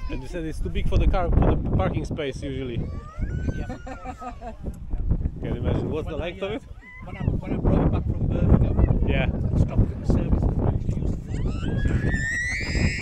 And you said it's too big for the car, for the parking space usually. Yeah. Can you imagine what's the length of it? When I brought it back from Birmingham, Yeah. I stopped at the service and managed to use the full.